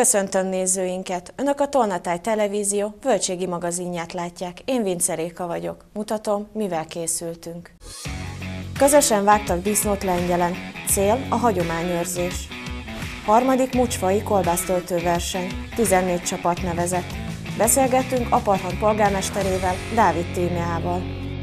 Köszöntöm nézőinket! Önök a Tolnatáj Televízió bölcségi magazinját látják. Én Vince Réka vagyok. Mutatom, mivel készültünk. Közösen vágtak disznót Lengyelen. Cél a hagyományőrzés. Harmadik mucsfai kolbásztöltő verseny. 14 csapat nevezett. Beszélgettünk Apalhont polgármesterével, Dávid Tímeával.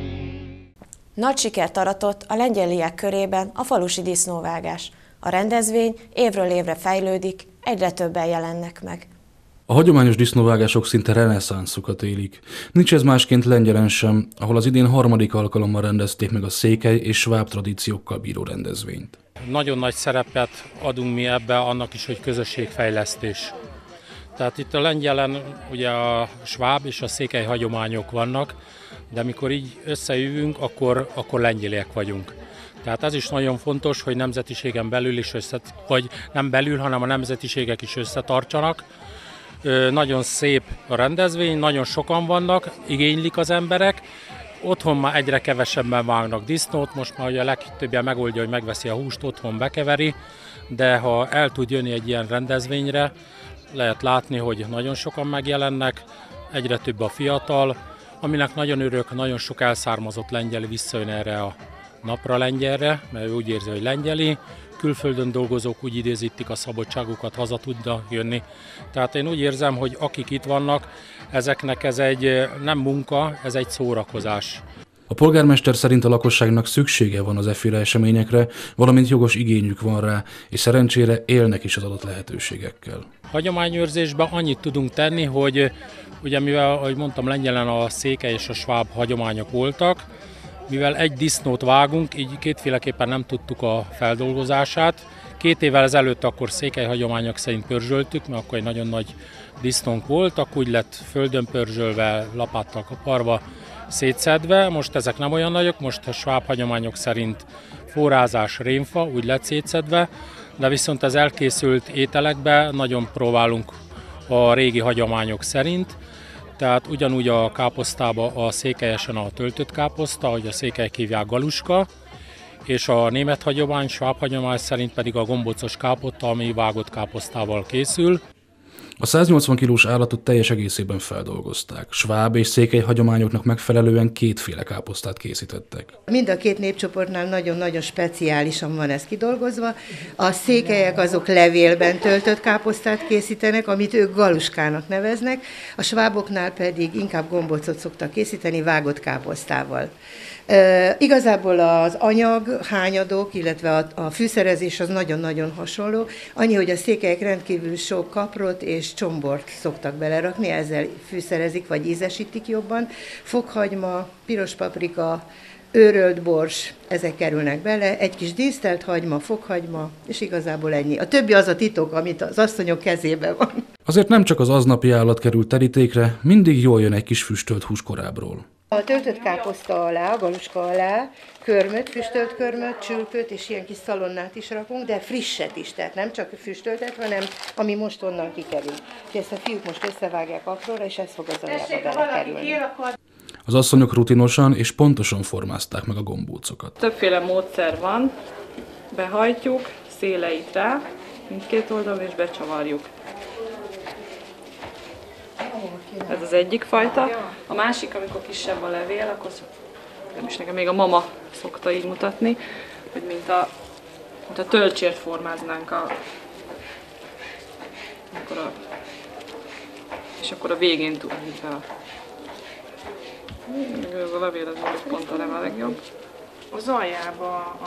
Nagy sikert aratott a lengyeliek körében a falusi disznóvágás. A rendezvény évről évre fejlődik, egyre többen jelennek meg. A hagyományos disznóvágások szinte reneszánszukat élik. Nincs ez másként Lengyelen sem, ahol az idén harmadik alkalommal rendezték meg a székely és sváb tradíciókkal bíró rendezvényt. Nagyon nagy szerepet adunk mi ebbe, annak is, hogy közösségfejlesztés. Tehát itt a Lengyelen ugye a sváb és a székely hagyományok vannak, de amikor így összejövünk, akkor lengyeliek vagyunk. Tehát ez is nagyon fontos, hogy nemzetiségen belül is vagy nem belül, hanem a nemzetiségek is összetartsanak. Nagyon szép a rendezvény, nagyon sokan vannak, igénylik az emberek. Otthon már egyre kevesebben vágnak disznót, most már ugye a legtöbbje megoldja, hogy megveszi a húst, otthon bekeveri, de ha el tud jönni egy ilyen rendezvényre, lehet látni, hogy nagyon sokan megjelennek, egyre több a fiatal, aminek nagyon örök, nagyon sok elszármazott lengyeli visszajön erre a napra lengyelre, mert ő úgy érzi, hogy lengyeli. Külföldön dolgozók úgy idézítik a szabadságukat, haza tudnak jönni. Tehát én úgy érzem, hogy akik itt vannak, ezeknek ez egy nem munka, ez egy szórakozás. A polgármester szerint a lakosságnak szüksége van az efféle eseményekre, valamint jogos igényük van rá, és szerencsére élnek is az adott lehetőségekkel. Hagyományőrzésben annyit tudunk tenni, hogy ugye mivel, ahogy mondtam, Lengyelen a székely és a sváb hagyományok voltak, mivel egy disznót vágunk, így kétféleképpen nem tudtuk a feldolgozását. 2 évvel ezelőtt akkor székely hagyományok szerint pörzsöltük, mert akkor egy nagyon nagy disznónk volt, akkor úgy lett földön pörzsölve, lapáttal kaparva, szétszedve. Most ezek nem olyan nagyok, most a sváb hagyományok szerint forrázás, rémfa, úgy lett szétszedve, de viszont az elkészült ételekbe nagyon próbálunk a régi hagyományok szerint. Tehát ugyanúgy a káposztába a székelyesen a töltött káposzta, ahogy a székelyek hívják, galuska, és a német hagyomány, sváb hagyomány szerint pedig a gombócos káposzta, ami vágott káposztával készül. A 180 kilós állatot teljes egészében feldolgozták. Sváb és székely hagyományoknak megfelelően 2 káposztát készítettek. Mind a 2 népcsoportnál nagyon-nagyon speciálisan van ez kidolgozva. A székelyek azok levélben töltött káposztát készítenek, amit ők galuskának neveznek, a sváboknál pedig inkább gombócot szoktak készíteni vágott káposztával. Igazából az anyag, hányadok, illetve a fűszerezés az nagyon-nagyon hasonló. Annyi, hogy a székelyek rendkívül sok kaprot és csombort szoktak belerakni, ezzel fűszerezik vagy ízesítik jobban. Fokhagyma, piros paprika, őrölt bors, ezek kerülnek bele, egy kis dísztelt hagyma, fokhagyma, és igazából ennyi. A többi az a titok, amit az asszonyok kezében van. Azért nem csak az aznapi állat került terítékre, mindig jól jön egy kis füstölt hús korábbról. A töltött káposzta alá, a galuska alá körmöt, füstölt körmöt, csülköt és ilyen kis szalonnát is rakunk, de frisset is, tehát nem csak füstöltet, hanem ami most onnan kikerül. És ezt a fiúk most összevágják apróra, és ez fog az aljába belekerülni. Az asszonyok rutinosan és pontosan formázták meg a gombócokat. Többféle módszer van, behajtjuk, széleit rá, mindkét oldalon, és becsavarjuk. Ez az egyik fajta. A másik, amikor kisebb a levél, akkor nem is nekem még a mama szokta így mutatni, hogy mint a töltsért formáznánk és akkor a végén tudjuk be. Ez a levél, ez pont a nem a legjobb. Az aljába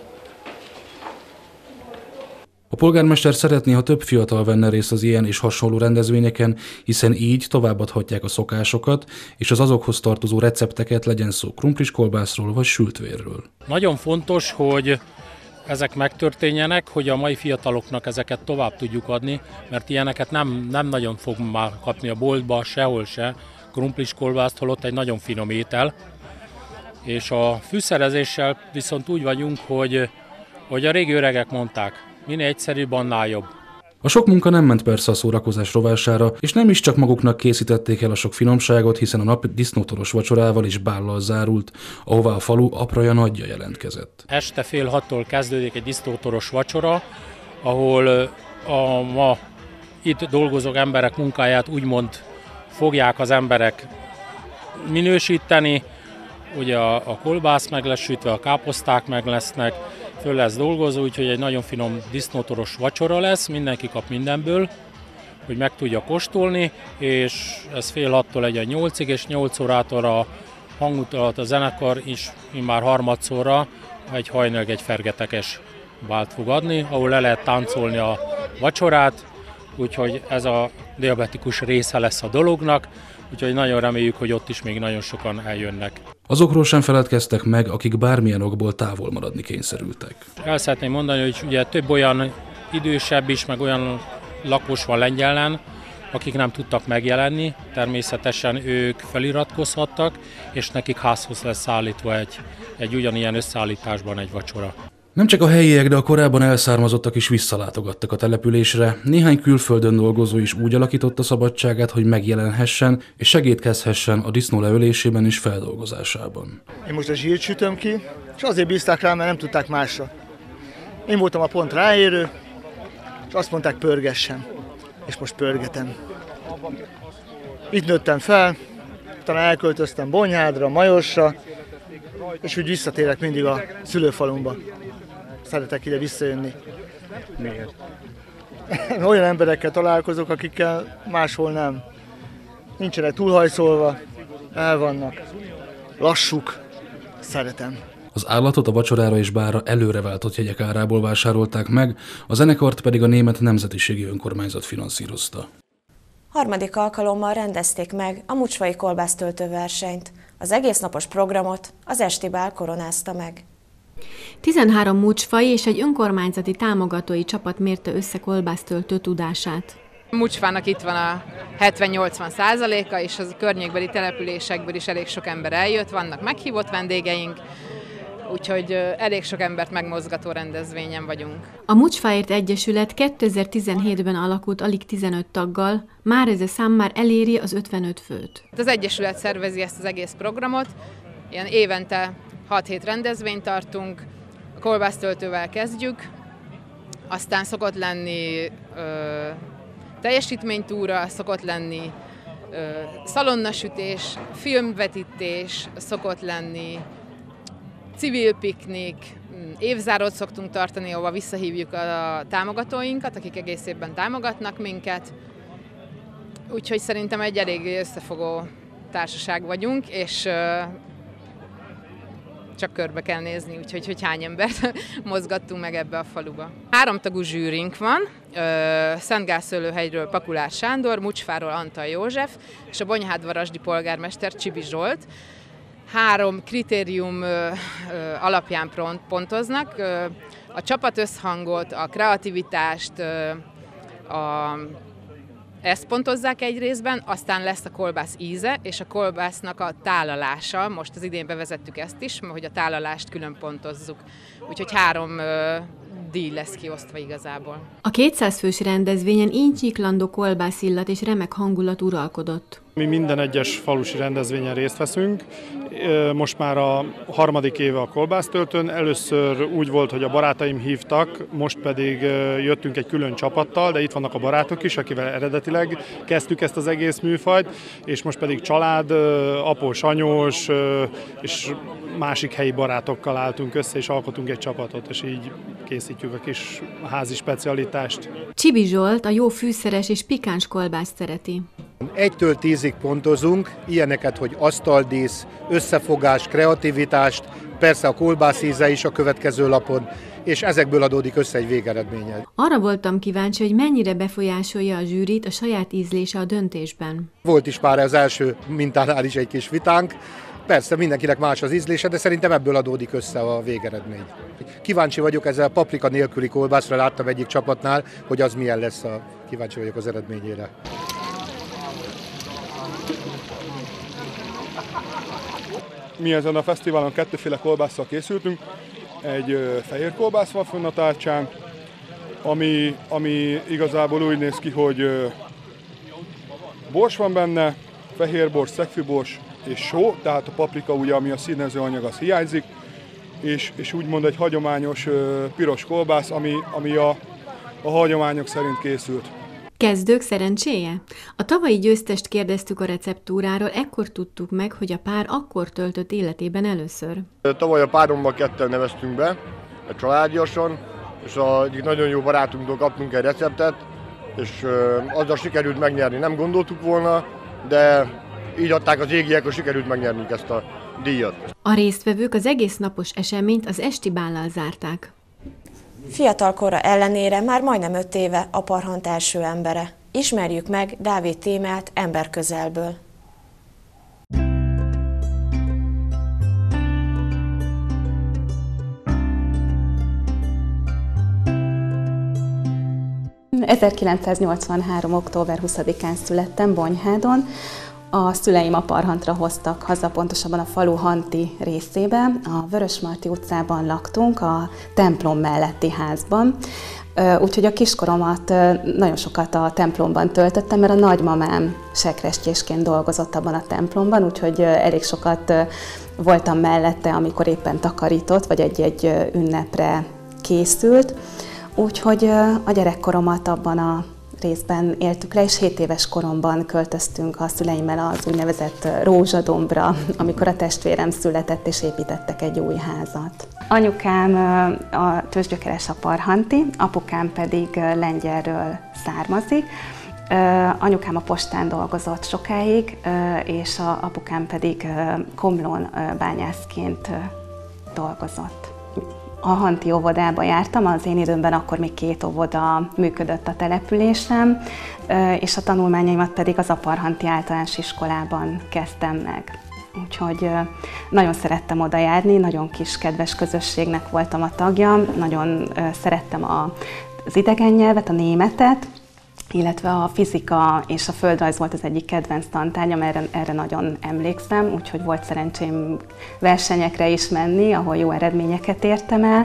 A polgármester szeretné, ha több fiatal venne részt az ilyen és hasonló rendezvényeken, hiszen így továbbadhatják a szokásokat és az azokhoz tartozó recepteket, legyen szó krumpliskolbászról vagy sültvérről. Nagyon fontos, hogy ezek megtörténjenek, hogy a mai fiataloknak ezeket tovább tudjuk adni, mert ilyeneket nem nagyon fog már kapni a boltba, sehol se, krumpliskolbászt, holott egy nagyon finom étel. És a fűszerezéssel viszont úgy vagyunk, hogy a régi öregek mondták, minél egyszerűbb, annál jobb. A sok munka nem ment persze a szórakozás rovására, és nem is csak maguknak készítették el a sok finomságot, hiszen a nap disznótoros vacsorával és bállal zárult, ahová a falu apraja nagyja jelentkezett. Este fél 6-tól kezdődik egy disznótoros vacsora, ahol a ma itt dolgozó emberek munkáját úgymond fogják az emberek minősíteni. Ugye a kolbász meg lesz sütve, a káposzták meg lesznek, föl lesz dolgozó, úgyhogy egy nagyon finom disznótoros vacsora lesz, mindenki kap mindenből, hogy meg tudja kóstolni, és ez fél 6-tól legyen 8-ig, és 8 órától a hangutalat a zenekar is már harmadszorra egy hajnal egy fergeteges bált fog adni, ahol le lehet táncolni a vacsorát, úgyhogy ez a diabetikus része lesz a dolognak, úgyhogy nagyon reméljük, hogy ott is még nagyon sokan eljönnek. Azokról sem feledkeztek meg, akik bármilyen okból távol maradni kényszerültek. El szeretném mondani, hogy ugye több olyan idősebb is, meg olyan lakos van Lengyelen, akik nem tudtak megjelenni, természetesen ők feliratkozhattak, és nekik házhoz lesz szállítva egy ugyanilyen összeállításban egy vacsora. Nem csak a helyiek, de a korábban elszármazottak is visszalátogattak a településre. Néhány külföldön dolgozó is úgy alakította szabadságát, hogy megjelenhessen és segítkezhessen a disznó leölésében és feldolgozásában. Én most a zsírt sütöm ki, és azért bízták rám, mert nem tudták másra. Én voltam a pont ráérő, és azt mondták, pörgessen. És most pörgetem. Itt nőttem fel, utána elköltöztem Bonyhádra, Majosra, és úgy visszatérek mindig a szülőfalumba. Szeretek ide visszajönni. Miért? Olyan emberekkel találkozok, akikkel máshol nem. Nincsenek túlhajszolva, el vannak, lassuk, szeretem. Az állatot a vacsorára és bárra előreváltott jegyek árából vásárolták meg, a zenekart pedig a német nemzetiségi önkormányzat finanszírozta. Harmadik alkalommal rendezték meg a mucsvai kolbásztöltő versenyt. Az egésznapos programot az esti bál koronázta meg. 13 mucsfai és egy önkormányzati támogatói csapat mérte össze kolbásztöltő tudását. A mucsfának itt van a 70-80%-a, és az környékbeli településekből is elég sok ember eljött, vannak meghívott vendégeink, úgyhogy elég sok embert megmozgató rendezvényen vagyunk. A Mucsfáért Egyesület 2017-ben alakult alig 15 taggal, már ez a szám már eléri az 55 főt. Az Egyesület szervezi ezt az egész programot, ilyen évente 6-7 rendezvényt tartunk, a kolbásztöltővel kezdjük, aztán szokott lenni teljesítménytúra, szokott lenni szalonnasütés, filmvetítés, szokott lenni civil piknik, évzárót szoktunk tartani, ahova visszahívjuk a támogatóinkat, akik egész évben támogatnak minket. Úgyhogy szerintem egy elég összefogó társaság vagyunk, és csak körbe kell nézni, úgyhogy hogy hány embert mozgattunk meg ebbe a faluba. 3 tagú zsűrink van, Szentgászőlőhegyről Pakulás Sándor, Mucsfáról Antal József, és a Bonyhádvarasdi polgármester Csibi Zsolt. 3 kritérium alapján pontoznak, a csapatösszhangot, a kreativitást, ezt pontozzák egy részben, aztán lesz a kolbász íze és a kolbásznak a tálalása. Most az idén bevezettük ezt is, hogy a tálalást külön pontozzuk. Úgyhogy 3 díj lesz kiosztva igazából. A 200 fős rendezvényen íntyiklandó kolbászillat és remek hangulat uralkodott. Mi minden egyes falusi rendezvényen részt veszünk. Most már a 3. éve a kolbásztöltőn. Először úgy volt, hogy a barátaim hívtak, most pedig jöttünk egy külön csapattal, de itt vannak a barátok is, akivel eredetileg kezdtük ezt az egész műfajt, és most pedig család, após, anyós és másik helyi barátokkal álltunk össze, és alkotunk egy csapatot, és így készítjük a kis házi specialitást. Csibi Zsolt a jó fűszeres és pikáns kolbászt szereti. 1-től 10-ig pontozunk, ilyeneket, hogy asztaldísz, összefogás, kreativitást, persze a kolbász íze is a következő lapon, és ezekből adódik össze egy végeredménye. Arra voltam kíváncsi, hogy mennyire befolyásolja a zsűrit a saját ízlése a döntésben. Volt is pár az első mintánál is egy kis vitánk, persze mindenkinek más az ízlése, de szerintem ebből adódik össze a végeredmény. Kíváncsi vagyok ezzel a paprika nélküli kolbászra, láttam egyik csapatnál, hogy az milyen lesz, kíváncsi vagyok az eredményére. Mi ezen a fesztiválon 2 kolbásszal készültünk. Egy fehér kolbász van fönn a tárcsán, ami igazából úgy néz ki, hogy bors van benne, fehér bors, szegfűbors és só, tehát a paprika ugye, ami a színező anyag, az hiányzik, és úgymond egy hagyományos piros kolbász, ami a hagyományok szerint készült. Kezdők szerencséje? A tavalyi győztest kérdeztük a receptúráról, ekkor tudtuk meg, hogy a pár akkor töltött életében először. Tavaly a párommal ketten neveztünk be, családiasan, és egyik nagyon jó barátunktól kaptunk egy receptet, és azzal sikerült megnyerni. Nem gondoltuk volna, de így adták az égiek, hogy sikerült megnyernünk ezt a díjat. A résztvevők az egész napos eseményt az esti bállal zárták. Fiatalkora ellenére már majdnem 5 éve a Parhant első embere. Ismerjük meg Dávid Tímeát emberközelből. ...1983. október 20-án születtem Bonyhádon. A szüleim a Parhantra hoztak haza, pontosabban a falu Hanti részébe. A Vörösmarty utcában laktunk, a templom melletti házban. Úgyhogy a kiskoromat nagyon sokat a templomban töltöttem, mert a nagymamám sekrestyésként dolgozott abban a templomban, úgyhogy elég sokat voltam mellette, amikor éppen takarított, vagy egy-egy ünnepre készült. Úgyhogy a gyerekkoromat abban a részben éltük le, és 7 éves koromban költöztünk a szüleimmel az úgynevezett Rózsadombra, amikor a testvérem született, és építettek egy új házat. Anyukám a tőzsgyökeres a parhanti, apukám pedig Lengyelről származik. Anyukám a postán dolgozott sokáig, és apukám pedig Komlón bányászként dolgozott. A Hanti óvodába jártam, az én időmben akkor még 2 óvoda működött a településen, és a tanulmányaimat pedig az Aparhanti Általános Iskolában kezdtem meg. Úgyhogy nagyon szerettem oda járni, nagyon kis kedves közösségnek voltam a tagja, nagyon szerettem az idegen nyelvet, a németet, illetve a fizika és a földrajz volt az egyik kedvenc tantárgyam, erre nagyon emlékszem, úgyhogy volt szerencsém versenyekre is menni, ahol jó eredményeket értem el.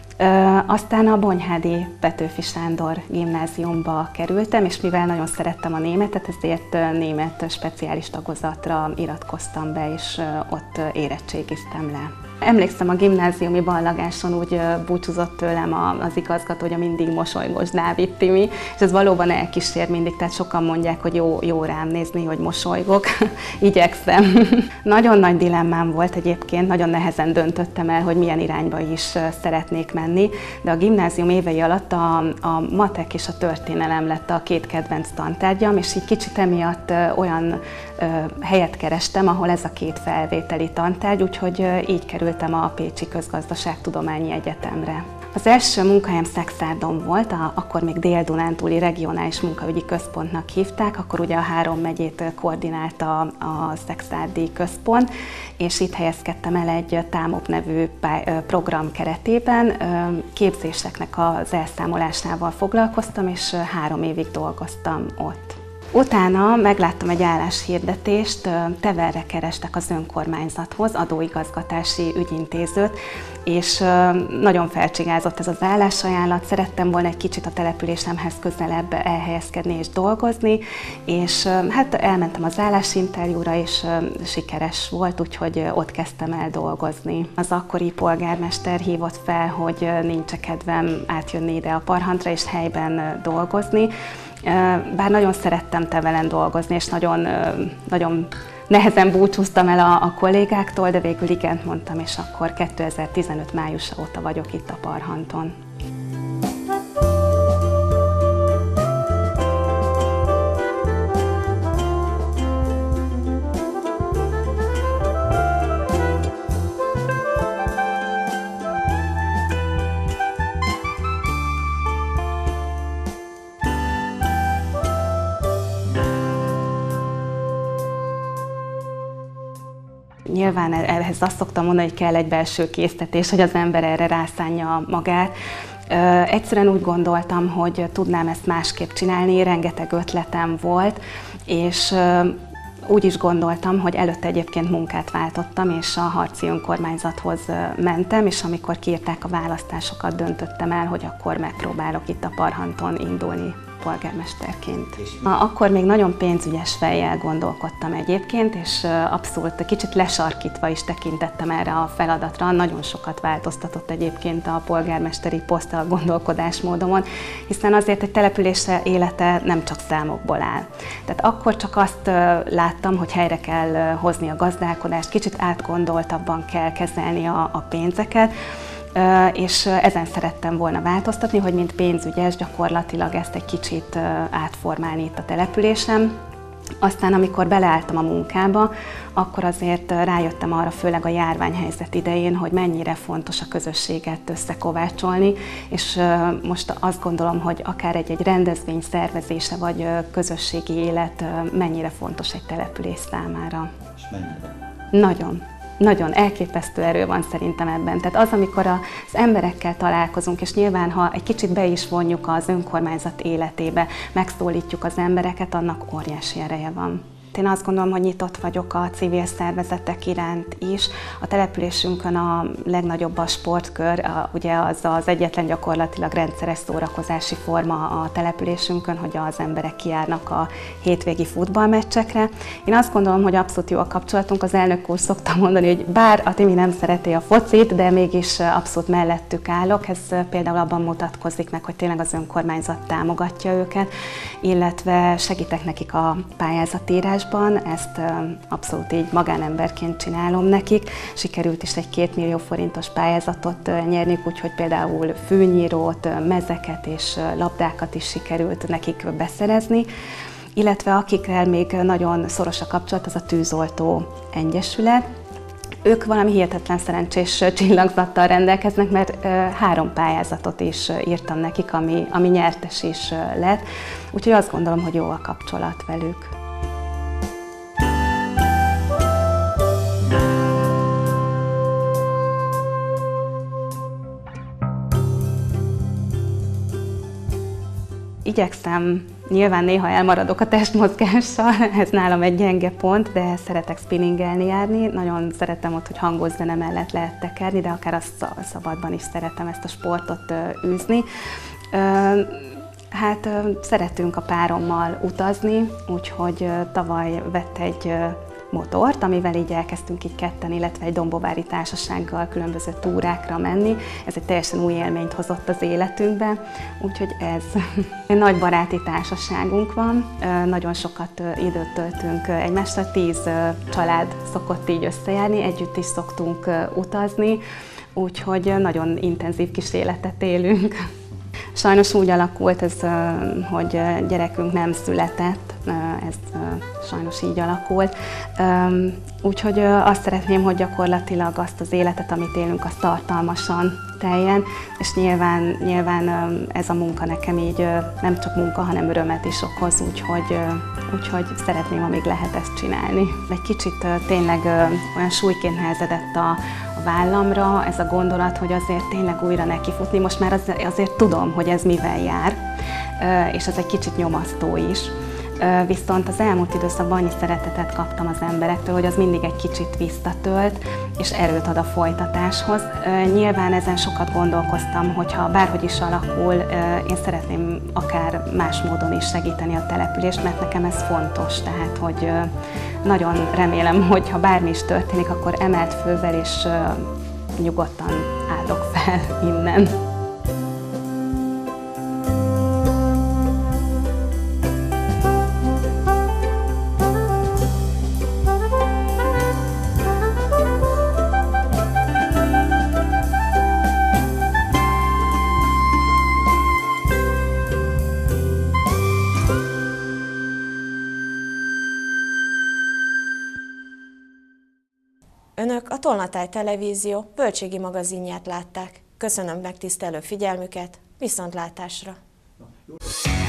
Aztán a Bonyhádi Petőfi Sándor gimnáziumba kerültem, és mivel nagyon szerettem a németet, ezért német speciális tagozatra iratkoztam be, és ott érettségiztem le. Emlékszem, a gimnáziumi ballagáson úgy búcsúzott tőlem az igazgató, hogy a mindig mosolygós Dávid Timi, és ez valóban elkísér mindig, tehát sokan mondják, hogy jó rám nézni, hogy mosolygok, igyekszem. Nagyon nagy dilemmám volt egyébként, nagyon nehezen döntöttem el, hogy milyen irányba is szeretnék menni, de a gimnázium évei alatt a matek és a történelem lett a 2 kedvenc tantárgyam, és így kicsit emiatt olyan helyet kerestem, ahol ez a 2 felvételi tantárgy, úgyhogy így kerültem a Pécsi Közgazdaságtudományi Egyetemre. Az első munkahelyem Szexárdon volt, akkor még Dél-Dunántúli Regionális Munkaügyi Központnak hívták, akkor ugye a 3 megyét koordinálta a Szexárdi Központ, és itt helyezkedtem el egy TÁMOP nevű program keretében. Képzéseknek az elszámolásával foglalkoztam, és 3 évig dolgoztam ott. Utána megláttam egy álláshirdetést, Teverre kerestek az önkormányzathoz, adóigazgatási ügyintézőt, és nagyon felcsigázott ez az állásajánlat. Szerettem volna egy kicsit a településemhez közelebb elhelyezkedni és dolgozni, és hát elmentem az állásinterjúra, és sikeres volt, úgyhogy ott kezdtem el dolgozni. Az akkori polgármester hívott fel, hogy nincs kedvem átjönni ide a Parhantra és helyben dolgozni. Bár nagyon szerettem Tevelen dolgozni, és nagyon nehezen búcsúztam el a kollégáktól, de végül igent mondtam, és akkor 2015 májusa óta vagyok itt a Parhanton. Nyilván ehhez azt szoktam mondani, hogy kell egy belső késztetés, hogy az ember erre rászánja magát. Egyszerűen úgy gondoltam, hogy tudnám ezt másképp csinálni, rengeteg ötletem volt, és úgy is gondoltam, hogy előtte egyébként munkát váltottam, és a Harci Önkormányzathoz mentem, és amikor kiírták a választásokat, döntöttem el, hogy akkor megpróbálok itt a Parhanton indulni polgármesterként. Akkor még nagyon pénzügyes fejjel gondolkodtam egyébként, és abszolút kicsit lesarkítva is tekintettem erre a feladatra. Nagyon sokat változtatott egyébként a polgármesteri poszt a gondolkodásmódomon, hiszen azért egy település élete nem csak számokból áll. Tehát akkor csak azt láttam, hogy helyre kell hozni a gazdálkodást, kicsit átgondoltabban kell kezelni a pénzeket, és ezen szerettem volna változtatni, hogy mint pénzügyes gyakorlatilag ezt egy kicsit átformálni itt a településem. Aztán, amikor beleálltam a munkába, akkor azért rájöttem arra, főleg a járványhelyzet idején, hogy mennyire fontos a közösséget összekovácsolni, és most azt gondolom, hogy akár egy rendezvény szervezése, vagy közösségi élet mennyire fontos egy település számára. És mennyire? Nagyon. Nagyon elképesztő erő van szerintem ebben. Tehát az, amikor az emberekkel találkozunk, és nyilván, ha egy kicsit be is vonjuk az önkormányzat életébe, megszólítjuk az embereket, annak óriási ereje van. Én azt gondolom, hogy nyitott vagyok a civil szervezetek iránt is. A településünkön a legnagyobb a sportkör, ugye az egyetlen gyakorlatilag rendszeres szórakozási forma a településünkön, hogy az emberek kijárnak a hétvégi futballmeccsekre. Én azt gondolom, hogy abszolút jó a kapcsolatunk. Az elnök úr szokta mondani, hogy bár a Timi nem szereti a focit, de mégis abszolút mellettük állok. Ez például abban mutatkozik meg, hogy tényleg az önkormányzat támogatja őket, illetve segítek nekik a pályázatírásban. Ezt abszolút így magánemberként csinálom nekik. Sikerült is egy 2 millió forintos pályázatot nyerniük, úgyhogy például fűnyírót, mezeket és labdákat is sikerült nekik beszerezni. Illetve akikkel még nagyon szoros a kapcsolat, az a Tűzoltó Egyesület. Ők valami hihetetlen szerencsés csillagzattal rendelkeznek, mert 3 pályázatot is írtam nekik, ami nyertes is lett. Úgyhogy azt gondolom, hogy jó a kapcsolat velük. Igyekszem, nyilván néha elmaradok a testmozgással, ez nálam egy gyenge pont, de szeretek spinningelni járni. Nagyon szeretem ott, hogy hangos zene mellett lehet tekerni, de akár a szabadban is szeretem ezt a sportot űzni. Hát szeretünk a párommal utazni, úgyhogy tavaly vett egy motort, amivel így elkezdtünk így ketten, illetve egy dombovári társasággal különböző túrákra menni. Ez egy teljesen új élményt hozott az életünkbe, úgyhogy ez. Nagy baráti társaságunk van, nagyon sokat időt töltünk egymással, 10 család szokott így összejárni, együtt is szoktunk utazni, úgyhogy nagyon intenzív kis életet élünk. Sajnos úgy alakult ez, hogy gyerekünk nem született, ez sajnos így alakult. Úgyhogy azt szeretném, hogy gyakorlatilag azt az életet, amit élünk, azt tartalmasan teljen, és nyilván ez a munka nekem így nem csak munka, hanem örömet is okoz, úgyhogy szeretném, amíg lehet ezt csinálni. Egy kicsit tényleg olyan súlyként nehezedett a vállamra ez a gondolat, hogy azért tényleg újra nekifutni. Most már azért tudom, hogy ez mivel jár, és ez egy kicsit nyomasztó is. Viszont az elmúlt időszakban annyi szeretetet kaptam az emberektől, hogy az mindig egy kicsit visszatölt, és erőt ad a folytatáshoz. Nyilván ezen sokat gondolkoztam, hogyha bárhogy is alakul, én szeretném akár más módon is segíteni a települést, mert nekem ez fontos. Tehát, hogy nagyon remélem, hogy ha bármi is történik, akkor emelt fővel és nyugodtan állok fel innen. Önök a Tolnatáj Televízió bölcségi magazinját látták. Köszönöm megtisztelő figyelmüket, viszontlátásra!